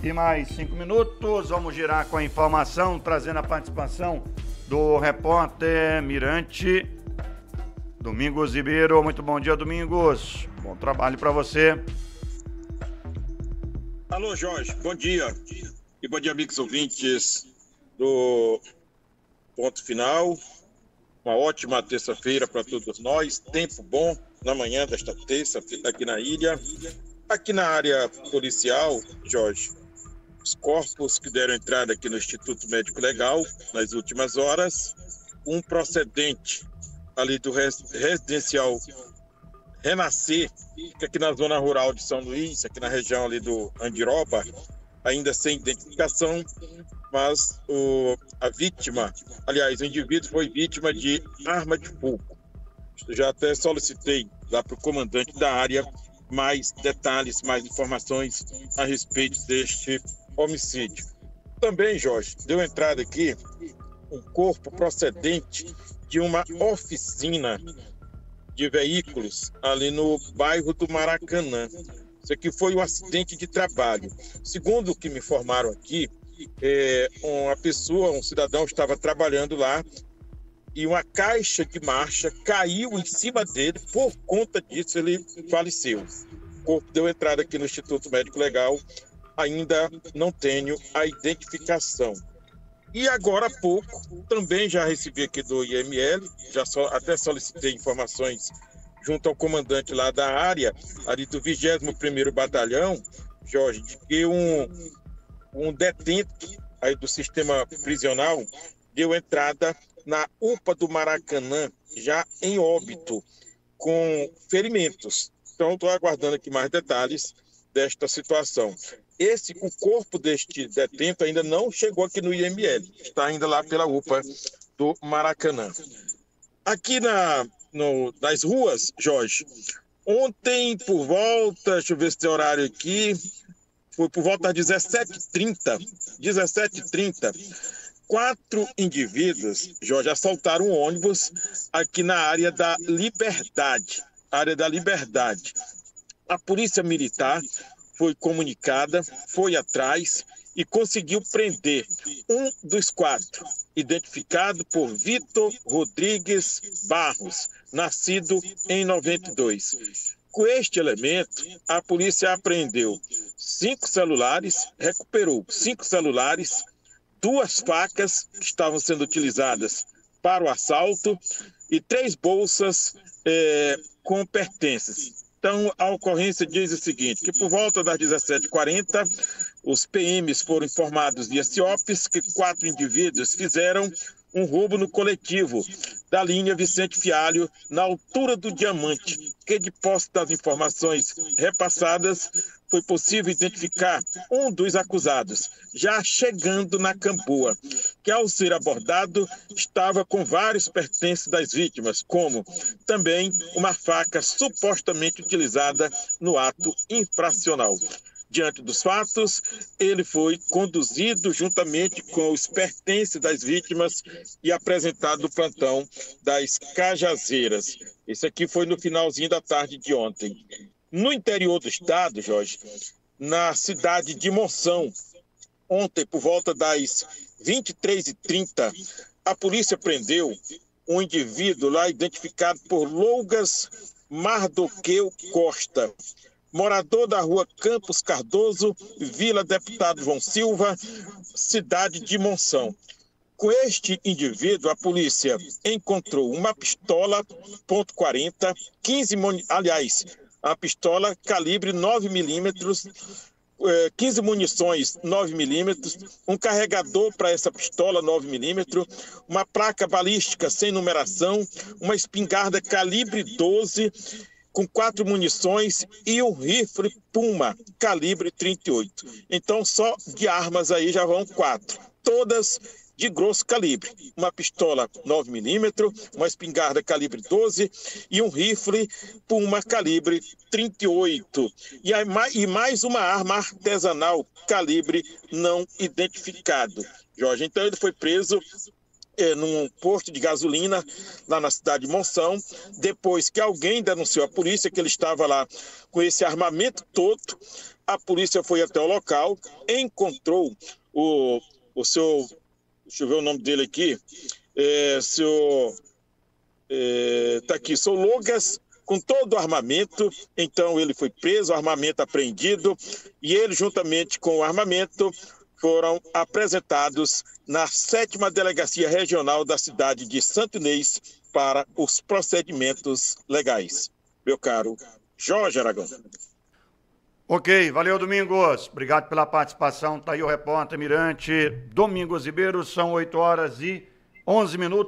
e mais 5 minutos. Vamos girar com a informação, trazendo a participação do repórter Mirante, Domingos Ribeiro. Muito bom dia, Domingos. Bom trabalho para você. Alô, Jorge. Bom dia. E bom dia, amigos ouvintes do Ponto Final. Uma ótima terça-feira para todos nós. Tempo bom na manhã desta terça aqui na ilha. Aqui na área policial, Jorge, os corpos que deram entrada aqui no Instituto Médico Legal nas últimas horas, um procedente ali do residencial Renascer, que aqui na zona rural de São Luís, aqui na região ali do Andiroba, ainda sem identificação, mas a vítima, aliás, o indivíduo foi vítima de arma de fogo. Já até solicitei lá para o comandante da área mais detalhes, mais informações a respeito deste homicídio. Também, Jorge, deu entrada aqui um corpo procedente de uma oficina de veículos ali no bairro do Maracanã. Isso aqui foi um acidente de trabalho. Segundo o que me informaram aqui, um cidadão estava trabalhando lá e uma caixa de marcha caiu em cima dele. Por conta disso, ele faleceu. O corpo deu entrada aqui no Instituto Médico Legal. Ainda não tenho a identificação. E agora há pouco, também já recebi aqui do IML, até solicitei informações junto ao comandante lá da área, ali do 21º Batalhão, Jorge, de que um detento aí do sistema prisional deu entrada na UPA do Maracanã, já em óbito, com ferimentos. Então, estou aguardando aqui mais detalhes desta situação. O corpo deste detento ainda não chegou aqui no IML, está ainda lá pela UPA do Maracanã. Aqui nas ruas, Jorge, ontem por volta, deixa eu ver se tem horário aqui, foi por volta das 17h30, 4 indivíduos, Jorge, assaltaram um ônibus aqui na área da Liberdade. A polícia militar foi comunicada, foi atrás e conseguiu prender um dos 4, identificado por Vitor Rodrigues Barros, nascido em 92. Com este elemento, a polícia apreendeu 5 celulares, recuperou 5 celulares, 2 facas que estavam sendo utilizadas para o assalto e 3 bolsas com pertences. Então, a ocorrência diz o seguinte, que por volta das 17h40, os PMs foram informados via CIOPS que 4 indivíduos fizeram um roubo no coletivo da linha Vicente Fialho, na altura do Diamante, que de posse das informações repassadas, foi possível identificar um dos acusados, já chegando na Camboa, que ao ser abordado estava com vários pertences das vítimas, como também uma faca supostamente utilizada no ato infracional. Diante dos fatos, ele foi conduzido juntamente com os pertences das vítimas e apresentado no plantão das Cajazeiras. Isso aqui foi no finalzinho da tarde de ontem. No interior do estado, Jorge, na cidade de Monção, ontem, por volta das 23h30, a polícia prendeu um indivíduo lá identificado por Lougas Mardoqueu Costa, morador da rua Campos Cardoso, Vila Deputado João Silva, cidade de Monção. Com este indivíduo, a polícia encontrou uma pistola .40, a pistola calibre 9mm, 15 munições 9mm, um carregador para essa pistola 9mm, uma placa balística sem numeração, uma espingarda calibre 12, com 4 munições e um rifle Puma, calibre 38. Então, só de armas aí já vão 4, todas de grosso calibre. Uma pistola 9mm, uma espingarda calibre 12 e um rifle Puma, calibre 38. E mais uma arma artesanal, calibre não identificado. Jorge, então ele foi preso num posto de gasolina lá na cidade de Monção, depois que alguém denunciou à polícia que ele estava lá com esse armamento todo. A polícia foi até o local, encontrou o seu, deixa eu ver o nome dele aqui, tá aqui, seu Logas, com todo o armamento. Então ele foi preso, o armamento apreendido, e ele, juntamente com o armamento, foram apresentados na 7ª Delegacia Regional da cidade de Santo Inês para os procedimentos legais. Meu caro Jorge Aragão. Ok, valeu, Domingos. Obrigado pela participação. Tá aí o repórter Mirante Domingos Ribeiro. São 8h11.